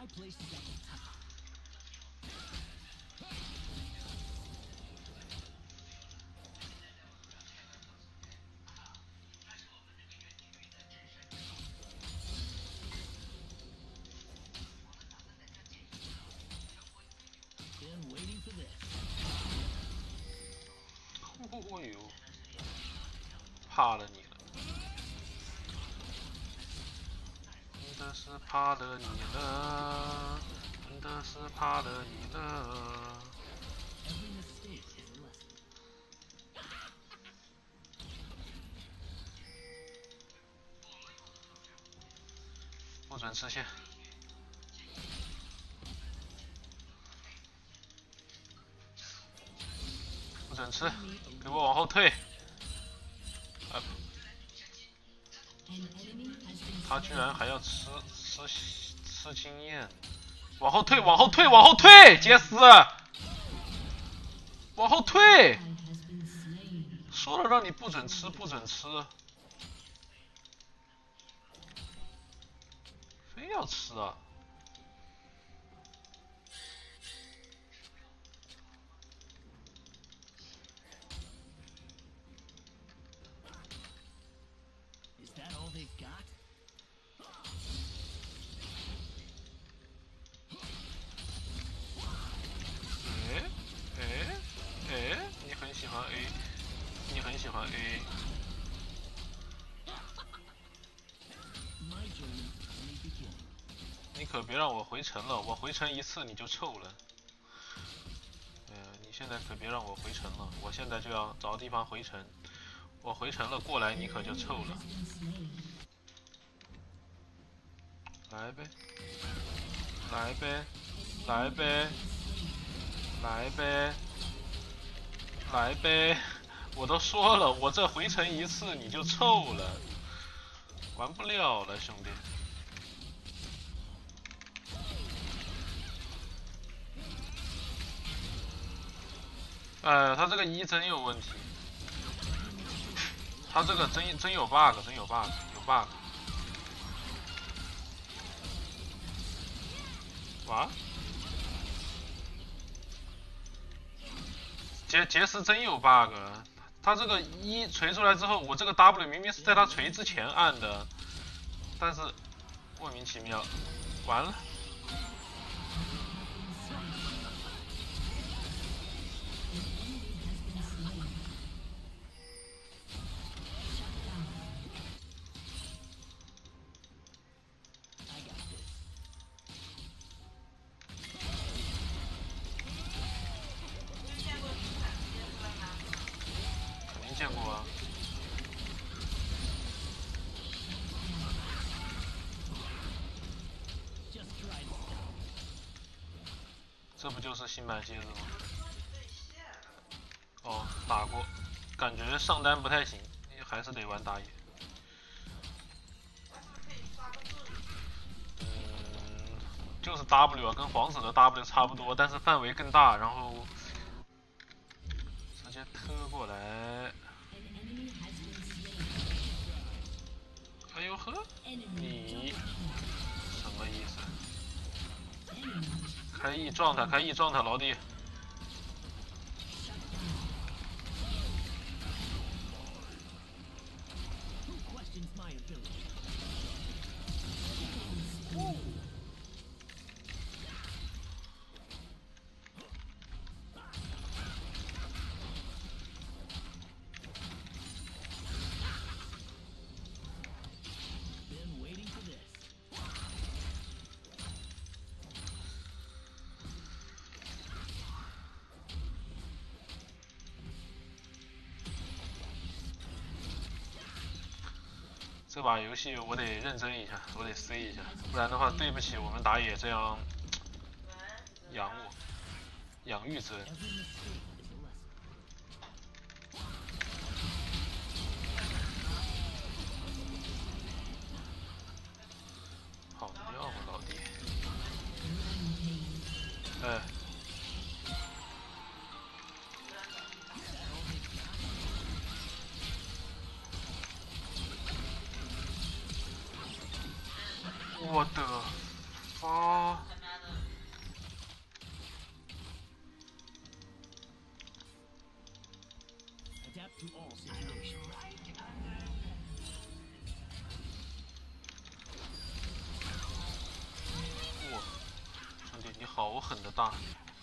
哦呦，怕了你了，真的是怕了你了，真的是怕了你了。不准吃线，不准吃，给我往后退。他居然还要吃经验，往后退，往后退，往后退，杰斯，往后退！说了让你不准吃，不准吃，非要吃啊！你很喜欢 A， 你很喜欢 A。你可别让我回城了，我回城一次你就臭了。你现在可别让我回城了，我现在就要找地方回城。我回城了过来，你可就臭了。来呗，来呗，来呗，来呗，来呗！我都说了，我这回城一次你就臭了，玩不了了，兄弟。他这个真有问题，他这个真有 bug， 真有 bug， 有 bug。哇！杰斯真有 bug， 他这个锤出来之后，我这个 W 明明是在他锤之前按的，但是莫名其妙，完了。见过啊，这不就是新版蝎子吗？哦，打过，感觉上单不太行，还是得玩打野。就是 W 啊，跟皇子的 W 差不多，但是范围更大，然后直接特过来。哎呦呵，你什么意思？开 E 撞他，开 E 撞他，老弟。这把游戏我得认真一下，我得 C 一下，不然的话对不起我们打野这样养我，养育之恩。好料啊，老弟！哎。我的发。哇，兄弟，你好狠的大！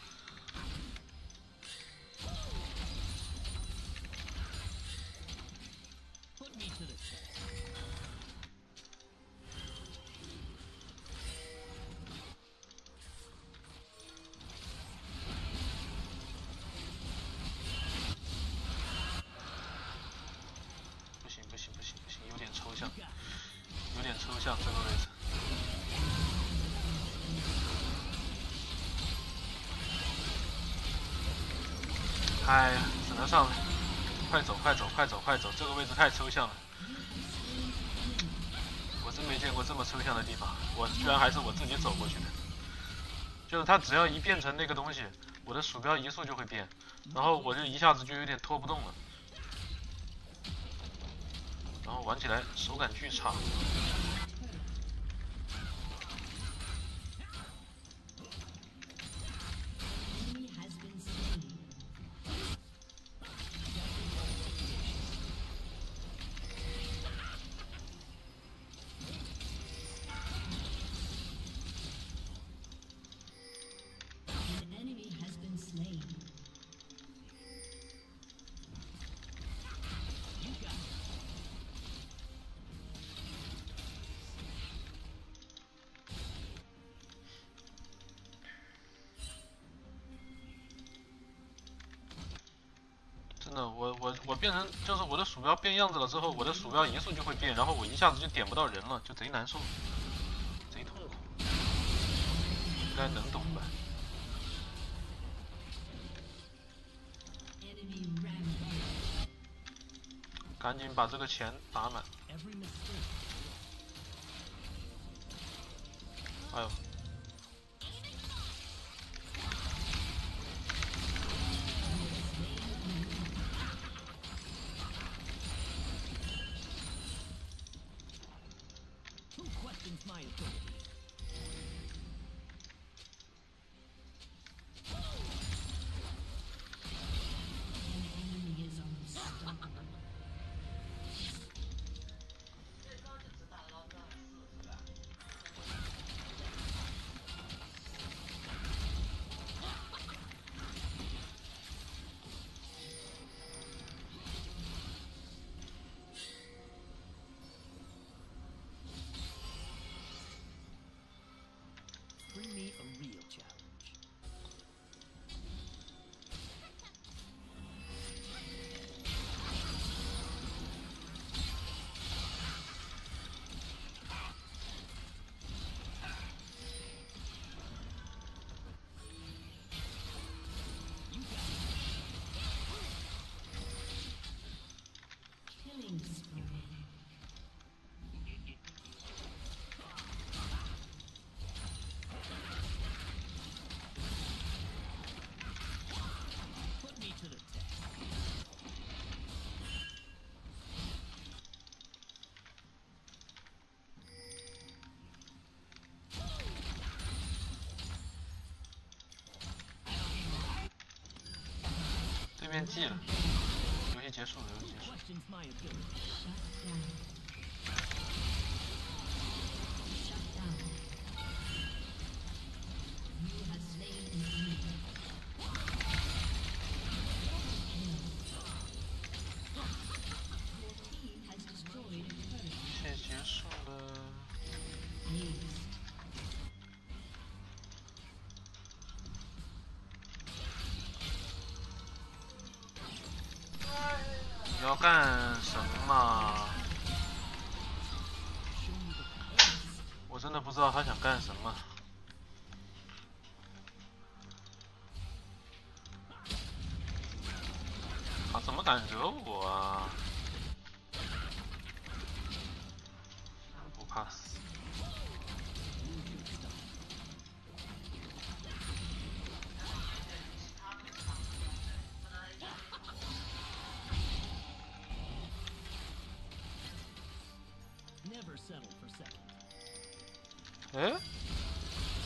不行不行不行不行，有点抽象，有点抽象这个位置。哎呀，只能上来，快走快走快走快走，这个位置太抽象了。我真没见过这么抽象的地方，我居然还是我自己走过去的。就是它只要一变成那个东西，我的鼠标移速就会变，然后我就一下子就有点拖不动了，然后玩起来手感巨差。真的，我变成就是我的鼠标变样子了之后，我的鼠标移速就会变，然后我一下子就点不到人了，就贼难受，贼痛苦。应该能懂吧？赶紧把这个钱打满。哎呦！对面记了，游戏结束了，游戏结束了。游戏结束了。你要干什么？我真的不知道他想干什么。他怎么敢惹我啊？不怕死。哎，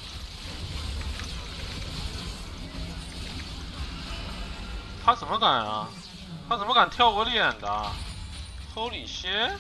他怎么敢啊？他怎么敢跳我脸的 ？Holy shit！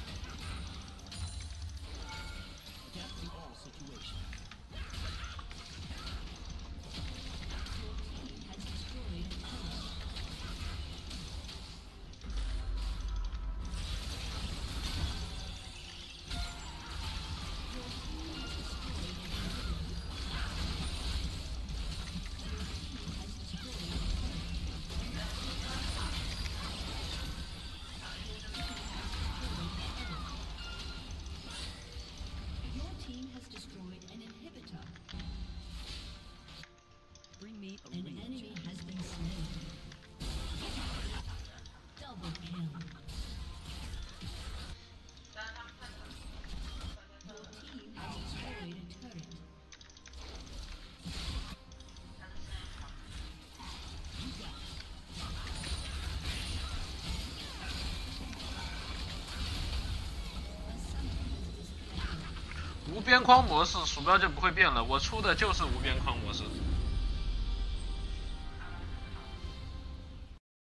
An enemy has been slain. Double kill. Your team has destroyed a turret. 无边框模式鼠标就不会变了，我出的就是无边框模式。